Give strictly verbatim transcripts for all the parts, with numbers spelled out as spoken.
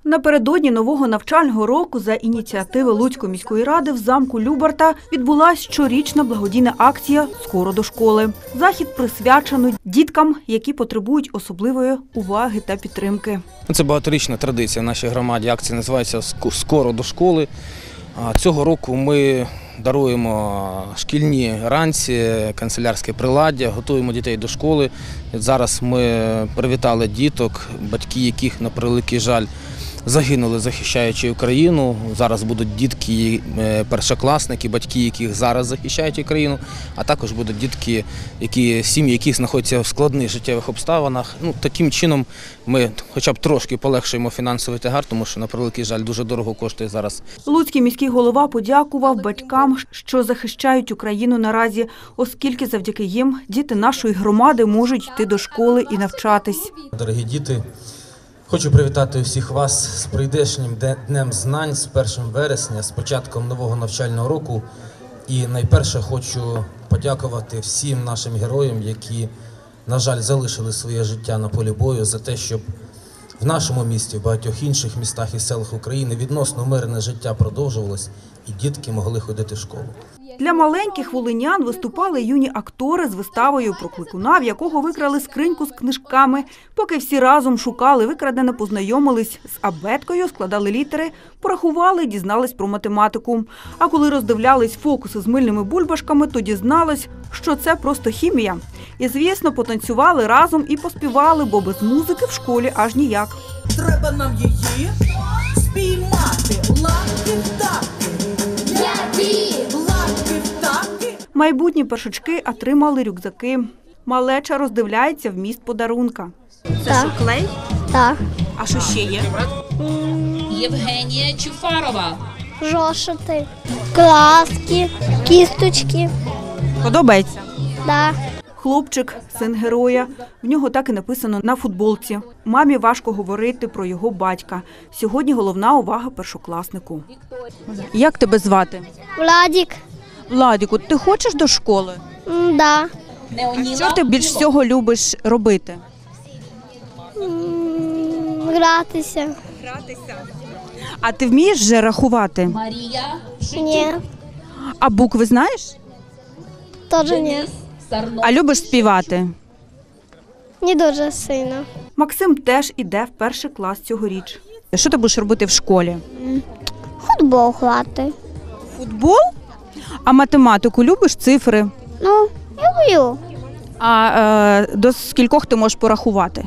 Напередодні нового навчального року за ініціативи Луцької міської ради в замку Любарта відбулась щорічна благодійна акція «Скоро до школи». Захід присвячений діткам, які потребують особливої уваги та підтримки. Це багаторічна традиція в нашій громаді. Акція називається «Скоро до школи». Цього року ми даруємо шкільні ранці, канцелярське приладдя, готуємо дітей до школи. Зараз ми привітали діток, батьки яких, на превеликий жаль, загинули, захищаючи Україну. Зараз будуть дітки, першокласники, батьки, яких зараз захищають Україну, а також будуть дітки, які, сім'ї, які знаходяться в складних життєвих обставинах. Ну, таким чином ми хоча б трошки полегшуємо фінансовий тягар, тому що, на превеликий жаль, дуже дорого коштує зараз. Луцький міський голова подякував батькам, що захищають Україну наразі, оскільки завдяки їм діти нашої громади можуть йти до школи і навчатись. Дорогі діти, хочу привітати всіх вас з прийдешнім Днем знань, з першим вересня, з початком нового навчального року. І найперше хочу подякувати всім нашим героям, які, на жаль, залишили своє життя на полі бою, за те, щоб в нашому місті, в багатьох інших містах і селах України відносно мирне життя продовжувалось і дітки могли ходити в школу. Для маленьких волинян виступали юні актори з виставою про кликуна, в якого викрали скриньку з книжками. Поки всі разом шукали викрадене, познайомились з абеткою, складали літери, порахували, дізнались про математику. А коли роздивлялись фокуси з мильними бульбашками, то дізнались, що це просто хімія. І, звісно, потанцювали разом і поспівали, бо без музики в школі аж ніяк. Треба нам її спіймати, лапки-тапки. Майбутні першачки отримали рюкзаки. Малеча роздивляється вміст подарунка. Це що, клей? Так. А що ще є? Євгенія Чуфарова. Жошити, краски, кісточки. Подобається? Так. Хлопчик, син героя. В нього так і написано на футболці. Мамі важко говорити про його батька. Сьогодні головна увага першокласнику. Як тебе звати? Владик. Владику, ти хочеш до школи? М, Да. Що ти більш всього любиш робити? М, Гратися. А ти вмієш вже рахувати? Марія Ні. А букви знаєш? Теж ні. А любиш співати? Не дуже сильно. Максим теж іде в перший клас цьогоріч. Що ти будеш робити в школі? Футбол грати. Футбол? А математику любиш, цифри? Ну, люблю. А е, до скількох ти можеш порахувати?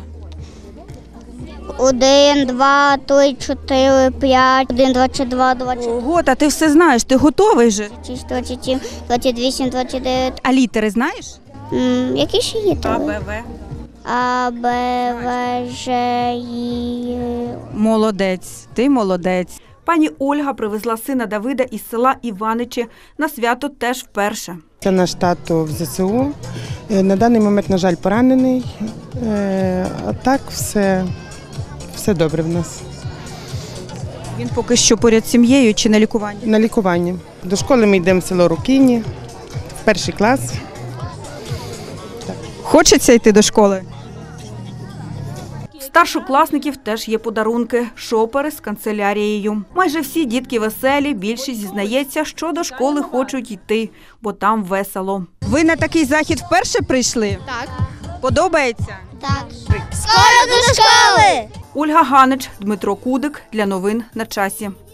Один, два, три, чотири, п'ять, один, двадцять два, двадцять Ого, та ти все знаєш, ти готовий же. шість, двадцять сім, двадцять вісім, двадцять дев'ять. А літери знаєш? М, Які ще є? А, Б, В. А, Б, В, Ж, І. Молодець, ти молодець. Пані Ольга привезла сина Давида із села Іваничі на свято теж вперше. Це наш тато в зе се у. Е, На даний момент, на жаль, поранений. Е, А так все, все добре в нас. Він поки що поряд з сім'єю чи на лікуванні? На лікуванні. До школи ми йдемо в село Рукині, в перший клас. Хочеться йти до школи? Старшокласників теж є подарунки – шопери з канцелярією. Майже всі дітки веселі, більшість зізнається, що до школи хочуть йти, бо там весело. Ви на такий захід вперше прийшли? Так. Подобається? Так. Скоро до школи! Ольга Ганич, Дмитро Кудик. Для новин на часі.